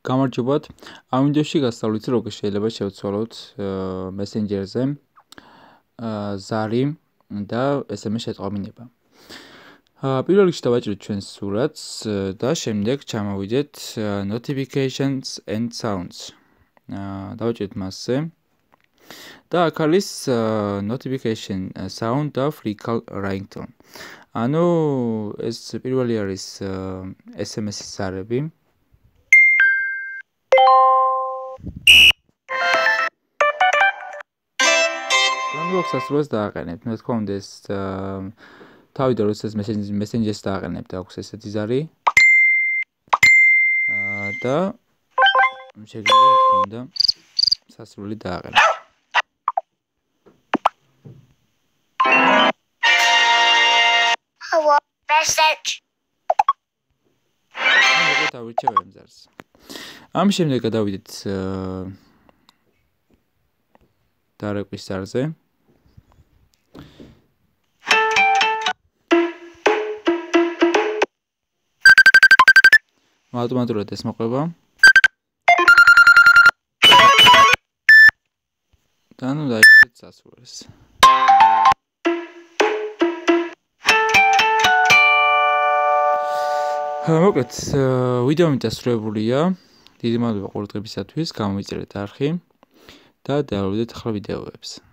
გამარჯობათ. ამ ვიდეოში გასწავლით, როგორ შეიძლება შევცვალოთ მესენჯერზე ზარი და SMS შეტყობინება. პირველ რიგში დავაჭრით ჩვენს სურათს და შემდეგ ჩამოვიდეთ notifications and sounds. დავაჭრით მასზე. და აქ არის notification sound და flicker ringtone. ანუ ეს პირველი არის SMS-ის ზარები. განვაქვს ასრულებს დააყენებთ. მე თქმა უნდა ეს თავიდან როდესაც მესენჯერს დააყენებთ აქვს ესეთი ზარი. და შეგიძლიათ თქმა უნდა სასრული დააყენოთ. Hello message. მე დავირჩევ ზარს. ამ შემდეგ გადავიდეთ დარეკვის ზარზე. ავტომატურად ეს მოყვება. და ნუ დაიწყეთ სასურველს. მოკლედ, ვიდეო მიტასწრებულია. დიდი მადლობა ყურადღებისათვის, გამოვიწერეთ არხი და დაალოდეთ ახლა ვიდეოებს.